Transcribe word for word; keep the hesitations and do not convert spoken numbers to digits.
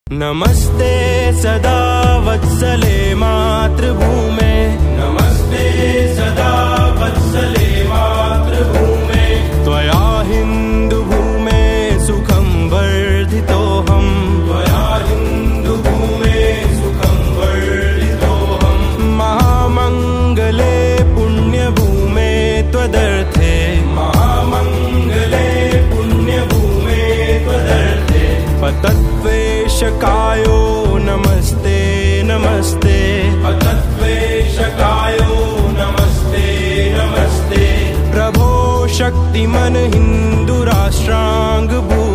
नमस्ते सदा वत्सले मातृभूमे, नमस्ते सदा वत्सले मातृभूमे। त्वया हिन्दुभूमे सुखं वर्धितोऽहं, त्वया हिन्दुभूमे सुखं वर्धितोऽहं। महामङ्गले पुण्यभूमे त्वदर्थे, महामङ्गले पुण्यभूमे त्वदर्थे। पतत्वेशकायो नमस्ते नमस्ते, पतत्वेशकायो नमस्ते नमस्ते। प्रभो शक्तिमन हिन्दुराष्ट्राङ्गभू